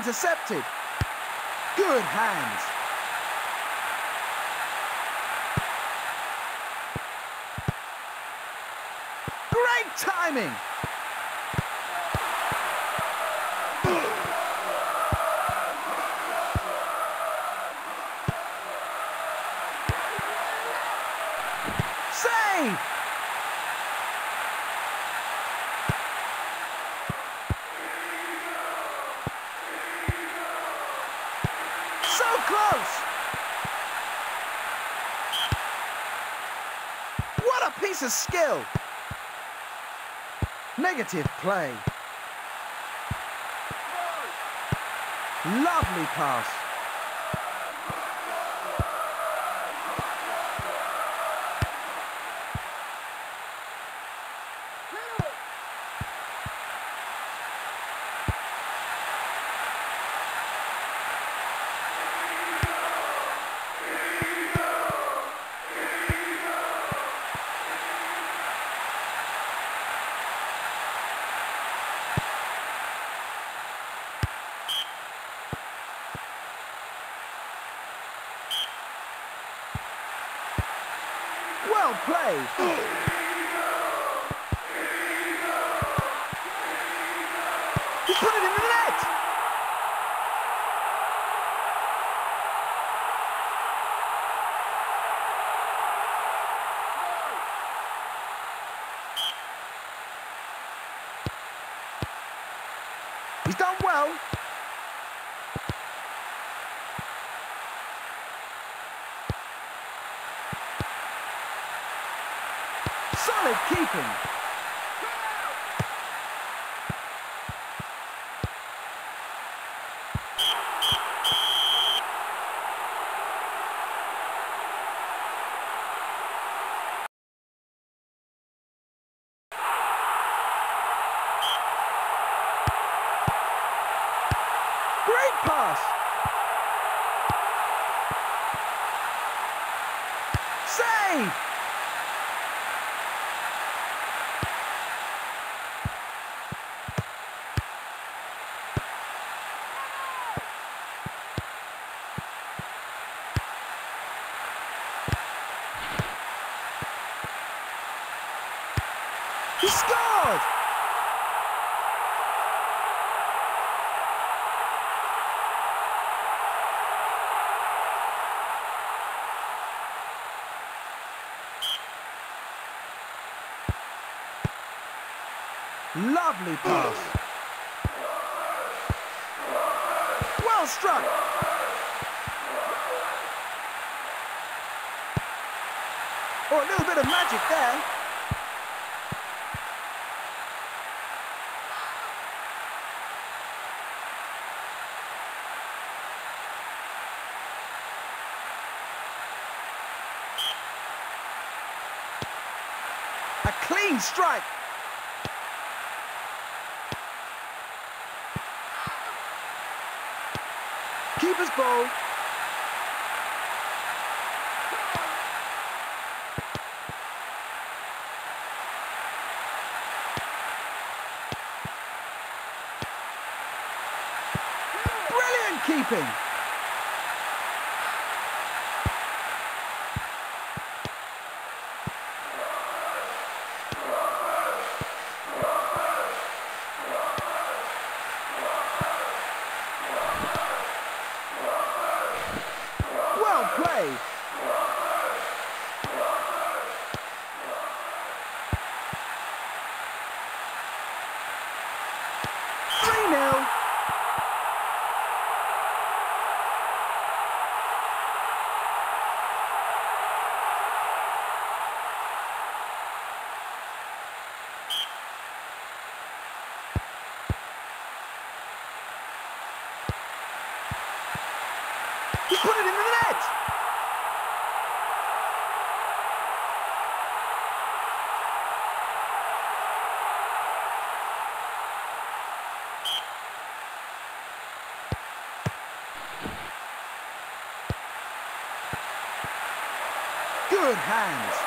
intercepted. Good hands. Great timing. Save. So close. What a piece of skill. Negative play. Lovely pass. Well played. He put it in the net. He's done well. Solid keeping. Great pass. Save. He scored! Lovely pass. Well struck. Oh, a little bit of magic there. A clean strike. Keeper's ball. Brilliant keeping. Well played. He put it in the net! Good hands.